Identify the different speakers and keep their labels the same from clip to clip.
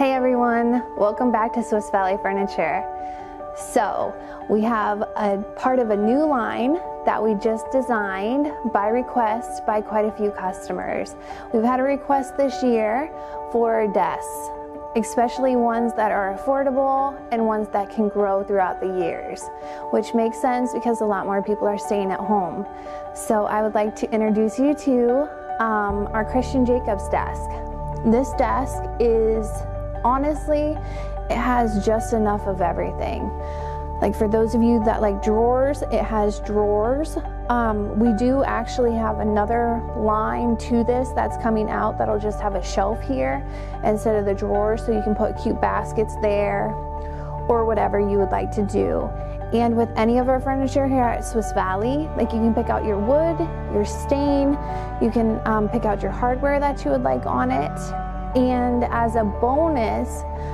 Speaker 1: Hey everyone, welcome back to Swiss Valley Furniture. So we have a part of a new line that we just designed by request by quite a few customers. We've had a request this year for desks, especially ones that are affordable and ones that can grow throughout the years, which makes sense because a lot more people are staying at home. So I would like to introduce you to our Christian Jacobs desk. This desk is, honestly, it has just enough of everything. Like for those of you that like drawers, it has drawers. We do actually have another line to this that's coming out that'll just have a shelf here instead of the drawers, so you can put cute baskets there or whatever you would like to do. And with any of our furniture here at Swiss Valley, like you can pick out your wood, your stain, you can pick out your hardware that you would like on it. And as a bonus,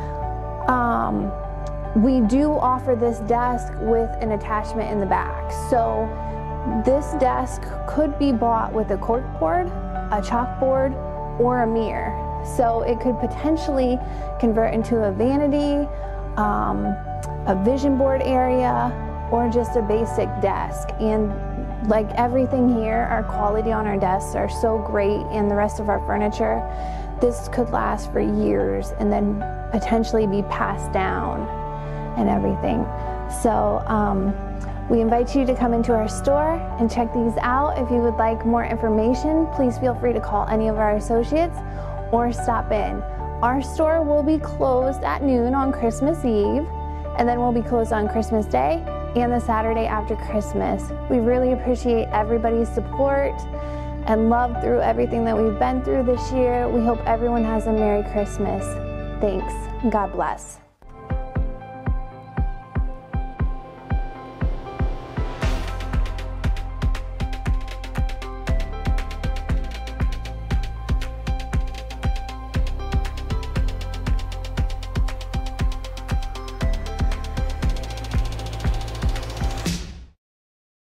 Speaker 1: we do offer this desk with an attachment in the back. So this desk could be bought with a corkboard, a chalkboard, or a mirror. So it could potentially convert into a vanity, a vision board area, or just a basic desk. And like everything here, our quality on our desks are so great, and the rest of our furniture, this could last for years and then potentially be passed down and everything. So we invite you to come into our store and check these out. If you would like more information, please feel free to call any of our associates or stop in. Our store will be closed at noon on Christmas Eve, and then we'll be closed on Christmas Day and the Saturday after Christmas. We really appreciate everybody's support and love through everything that we've been through this year. We hope everyone has a Merry Christmas. Thanks. God bless.